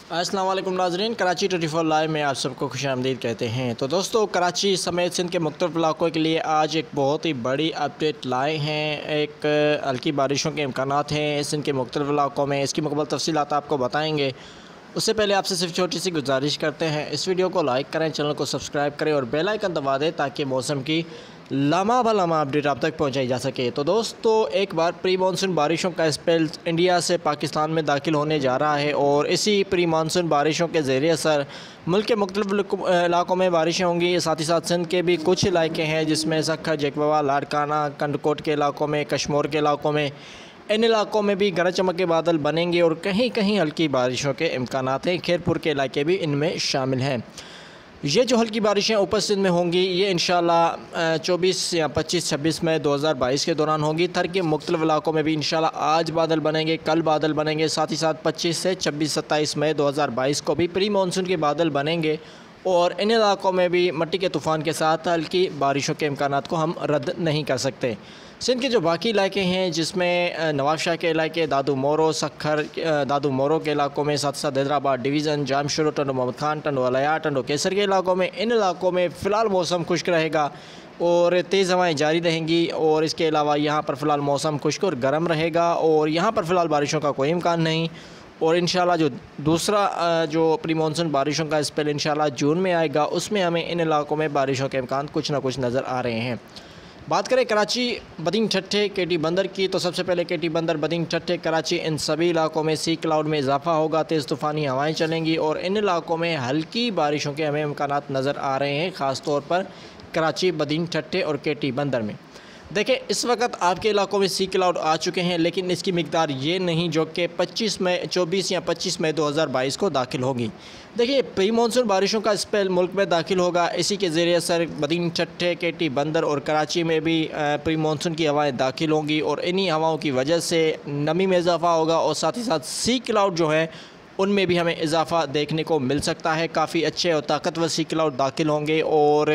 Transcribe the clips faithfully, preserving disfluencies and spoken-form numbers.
अस्सलाम वालेकुम नाज़रीन, कराची ट्वेंटी फोर लाइव में आप सबको खुशामदीद कहते हैं। तो दोस्तों, कराची समेत सिंध के मुख्तलिफ इलाकों के लिए आज एक बहुत ही बड़ी अपडेट लाए हैं। एक हल्की बारिशों के इम्कानात हैं सिंध के मुख्तलिफ इलाकों में। इसकी मुकम्मल तफसीलात आपको बताएँगे। उससे पहले आपसे सिर्फ छोटी सी गुजारिश करते हैं, इस वीडियो को लाइक करें, चैनल को सब्सक्राइब करें और बेल आइकन दबा दें ताकि मौसम की लम्हा ब लम्हा अपडेट आप तक पहुंचाई जा सके। तो दोस्तों, एक बार प्री मानसून बारिशों का स्पेल इंडिया से पाकिस्तान में दाखिल होने जा रहा है और इसी प्री मानसून बारिशों के ज़रिए असर मुल्क के मुख्तलिफ इलाकों में बारिशें होंगी। साथ ही साथ सिंध के भी कुछ इलाके हैं जिसमें सखर, जेकवा, लाड़काना, कंडकोट के इलाकों में, कश्मीर के इलाकों में, इन इलाकों में भी गरज चमक के बादल बनेंगे और कहीं कहीं हल्की बारिशों के इम्कानात हैं। खैरपुर के इलाके भी इनमें शामिल हैं। ये जो हल्की बारिशें ऊपर सिंध में होंगी ये इंशाल्लाह चौबीस या पच्चीस छब्बीस मई दो हज़ार बाईस के दौरान होंगी। थर के मुख्तलिफ इलाकों में भी इंशाल्लाह आज बादल बनेंगे, कल बादल बनेंगे। साथ ही साथ पच्चीस से छब्बीस सत्ताईस मई दो हज़ार बाईस को भी प्री मानसून के बादल बनेंगे और इन इलाकों में भी मिट्टी के तूफ़ान के साथ हल्की बारिशों के इम्कानात को हम रद्द नहीं कर सकते। सिंध के जो बाकी इलाके हैं जिसमें नवाब शाह के इलाके, दादू मोरो, सखर, दादू मोरो के इलाकों में, साथ साथ हैदराबाद डिवीज़न, जामशुरू, टंडो मोहम्मद खान, टंडो अलाया, टंडो केसर के इलाकों में, इन इलाकों में फ़िलहाल मौसम खुश्क रहेगा और तेज़ हवाएं जारी रहेंगी। और इसके अलावा यहाँ पर फ़िलहाल मौसम खुश्क और गर्म रहेगा और यहाँ पर फ़िलहाल बारिशों का कोई इम्कान नहीं। और इंशाल्लाह जो दूसरा जो प्री मानसून बारिशों का स्पेल इंशाल्लाह जून में आएगा उसमें हमें इन इलाकों में बारिशों के इम्कान कुछ ना कुछ नज़र आ रहे हैं। बात करें कराची, बदिंग ठट्ठे, केटी बंदर की, तो सबसे पहले केटी बंदर, बदिंग ठट्ठे, कराची, इन सभी इलाकों में सी क्लाउड में इजाफा होगा, तेज़ तूफ़ानी हवाएं चलेंगी और इन इलाकों में हल्की बारिशों के हमें इम्कानात नज़र आ रहे हैं, ख़ास तौर पर कराची, बदिंग ठट्ठे और केटी बंदर में। देखें, इस वक्त आपके इलाकों में सी क्लाउड आ चुके हैं लेकिन इसकी मिकदार ये नहीं जो कि पच्चीस मई चौबीस या पच्चीस मई दो हज़ार बाईस को दाखिल होगी। देखिए, प्री मानसून बारिशों का स्पेल मुल्क में दाखिल होगा। इसी के ज़रिए सर बदिंग ठट्ठे, केटी बंदर और कराची में भी प्री मानसून की हवाएं दाखिल होंगी और इन्हीं हवाओं की वजह से नमी में इजाफा होगा और साथ ही साथ सी क्लाउड जो है उनमें भी हमें इजाफा देखने को मिल सकता है। काफ़ी अच्छे और ताकतवर सी क्लाउड दाखिल होंगे और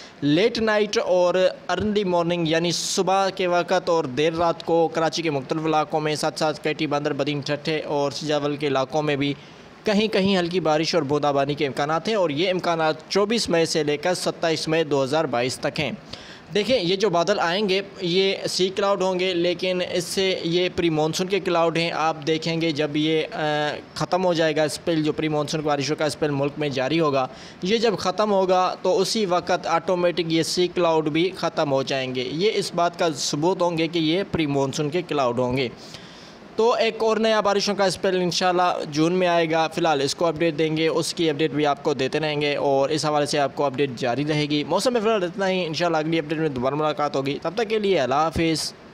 लेट नाइट और अर्ली मॉर्निंग यानी सुबह के वक़्त और देर रात को कराची के मुख्तलिफ इलाकों में, साथ साथ केटी बंदर, बदिंग ठट्ठे और सिजावल के इलाकों में भी कहीं कहीं हल्की बारिश और बूंदाबांदी के इम्कानात हैं और ये इम्कानात चौबीस मई से लेकर सत्ताईस मई दो हज़ार बाईस तक हैं। देखें, ये जो बादल आएंगे ये सी क्लाउड होंगे लेकिन इससे ये प्री मानसून के क्लाउड हैं। आप देखेंगे जब ये ख़त्म हो जाएगा स्पेल, जो प्री मानसून बारिशों का स्पेल मुल्क में जारी होगा, ये जब ख़त्म होगा तो उसी वक्त ऑटोमेटिक ये सी क्लाउड भी ख़त्म हो जाएंगे। ये इस बात का सबूत होंगे कि ये प्री मानसून के क्लाउड होंगे। तो एक और नया बारिशों का स्पेल इंशाल्लाह जून में आएगा। फ़िलहाल इसको अपडेट देंगे, उसकी अपडेट भी आपको देते रहेंगे और इस हवाले से आपको अपडेट जारी रहेगी। मौसम में फ़िलहाल इतना ही, इंशाल्लाह अगली अपडेट में दोबारा मुलाकात होगी। तब तक के लिए अल्लाह हाफ़िज़।